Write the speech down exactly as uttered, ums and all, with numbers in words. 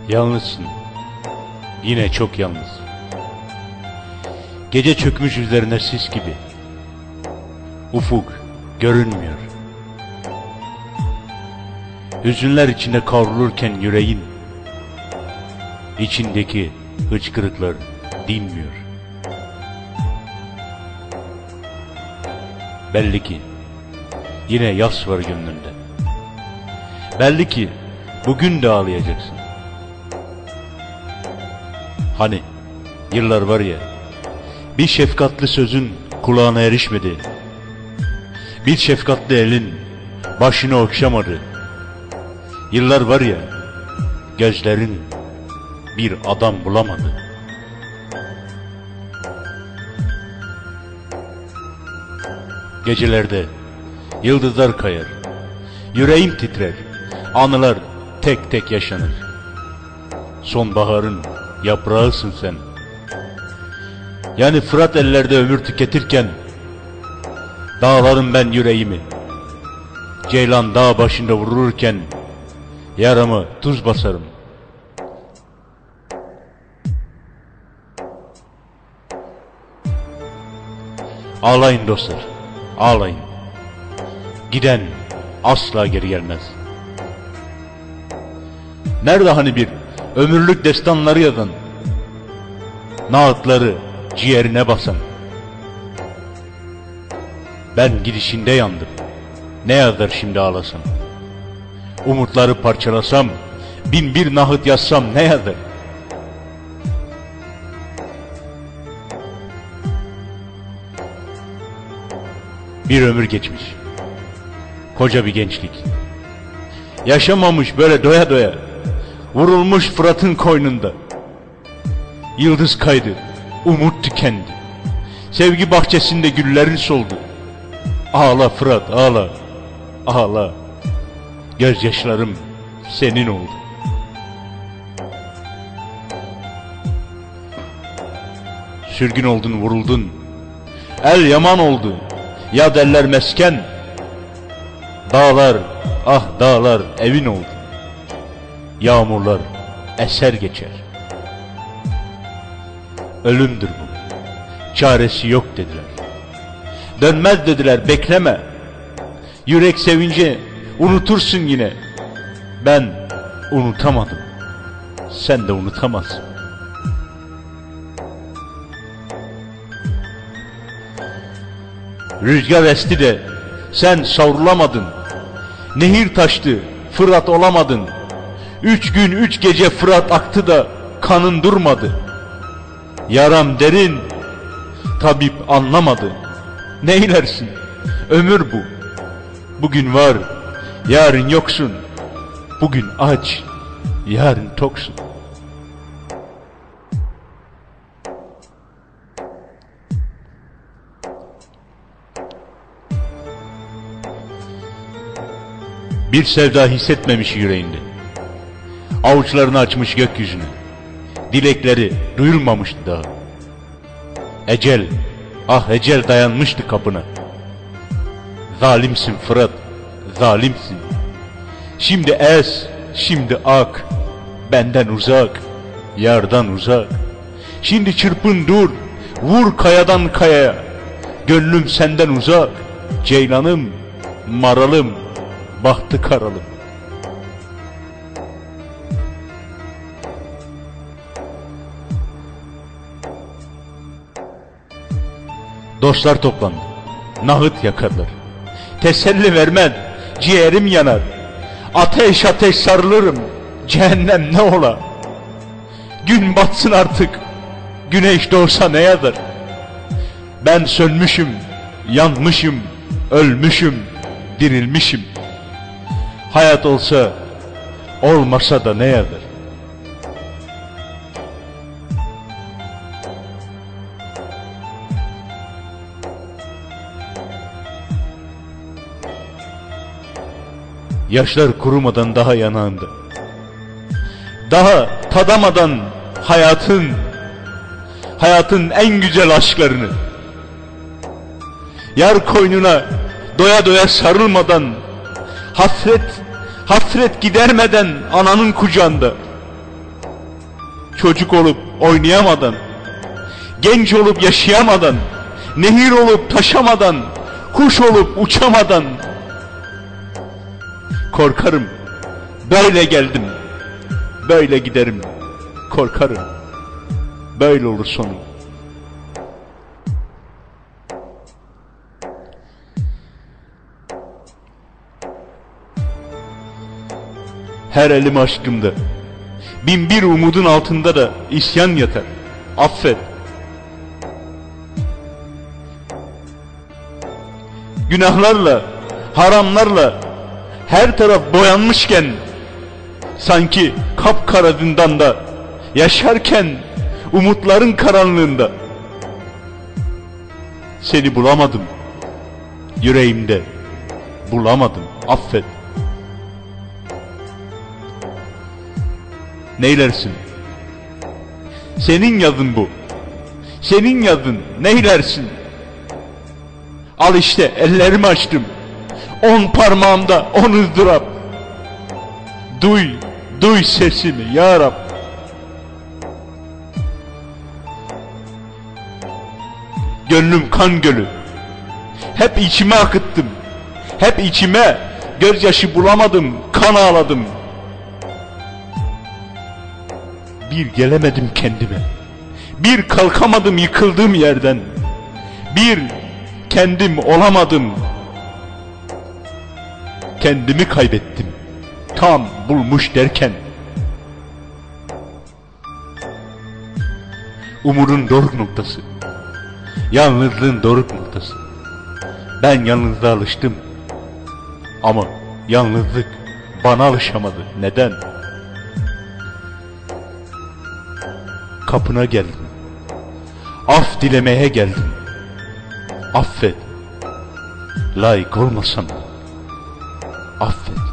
Yalnızsın. Yine çok yalnız. Gece çökmüş üzerine sis gibi. Ufuk görünmüyor. Hüzünler içinde kavrulurken yüreğin, içindeki hıçkırıklar dinmiyor. Belli ki yine yas var gönlünde. Belli ki bugün de ağlayacaksın. Hani yıllar var ya, bir şefkatli sözün kulağına erişmedi, bir şefkatli elin başını okşamadı. Yıllar var ya, gözlerin bir adam bulamadı. Gecelerde yıldızlar kayar, yüreğim titrer, anılar tek tek yaşanır. Sonbaharın yaprağısın sen. Yani Fırat ellerde ömür tüketirken, dağlarım ben yüreğimi. Ceylan dağ başında vururken, yaramı tuz basarım. Ağlayın dostlar, ağlayın. Giden asla geri gelmez. Nerede hani bir ömürlük destanları yazan, naatları ciğerine basan? Ben gidişinde yandım, ne yazar şimdi ağlasam? Umutları parçalasam, bin bir nahıt yazsam ne yazar? Bir ömür geçmiş, koca bir gençlik. Yaşamamış böyle doya doya, vurulmuş Fırat'ın koynunda. Yıldız kaydı, umut tükendi. Sevgi bahçesinde güllerin soldu. Ağla Fırat, ağla, ağla. Gözyaşlarım senin oldu. Sürgün oldun, vuruldun. El yaman oldu, yad eller mesken. Dağlar, ah dağlar evin oldu. Yağmurlar eser geçer. Ölümdür bu, çaresi yok dediler. Dönmez dediler, bekleme. Yürek sevince unutursun yine. Ben unutamadım, sen de unutamazsın. Rüzgar esti de sen savrulamadın. Nehir taştı, Fırat olamadın. Üç gün üç gece Fırat aktı da kanın durmadı. Yaram derin, tabip anlamadı. Neylersin? Ömür bu. Bugün var, yarın yoksun. Bugün aç, yarın toksun. Bir sevda hissetmemiş yüreğinde. Avuçlarını açmış gökyüzüne. Dilekleri duyulmamıştı daha. Ecel, ah ecel dayanmıştı kapına. Zalimsin Fırat, zalimsin. Şimdi es, şimdi ak, benden uzak, yardan uzak. Şimdi çırpın dur, vur kayadan kayaya. Gönlüm senden uzak, ceylanım, maralım, bahtı karalım. Dostlar toplandı, nahıt yakarlar. Teselli vermez, ciğerim yanar. Ateş ateş sarılırım, cehennem ne ola? Gün batsın artık, güneş doğsa ne yazar? Ben sönmüşüm, yanmışım, ölmüşüm, dirilmişim. Hayat olsa, olmasa da ne yazar? Yaşlar kurumadan daha yanağında. Daha tadamadan hayatın, hayatın en güzel aşklarını. Yar koynuna doya doya sarılmadan, hasret, hasret gidermeden ananın kucağında. çocuk olup oynayamadan, genç olup yaşayamadan, nehir olup taşamadan, kuş olup uçamadan. Korkarım, böyle geldim, böyle giderim. Korkarım, böyle olur sonum. Her elim aşkımda, bin bir umudun altında da isyan yatar. Affet. Günahlarla, haramlarla her taraf boyanmışken, sanki kapkara zindanda yaşarken, umutların karanlığında seni bulamadım, yüreğimde bulamadım. Affet. Neylersin? Senin yazın bu. Senin yazın. Neylersin? Al işte, ellerimi açtım. On parmağımda on ızdırap. Duy, duy sesimi ya Rab. Gönlüm kan gölü. Hep içime akıttım. Hep içime gözyaşı bulamadım, kan ağladım. Bir gelemedim kendime. Bir kalkamadım yıkıldığım yerden. Bir kendim olamadım. Kendimi kaybettim. Tam bulmuş derken. Umudun doruk noktası. Yalnızlığın doruk noktası. Ben yalnızlığa alıştım. Ama yalnızlık bana alışamadı. Neden? Kapına geldim. Af dilemeye geldim. Affet. Layık olmasam affet.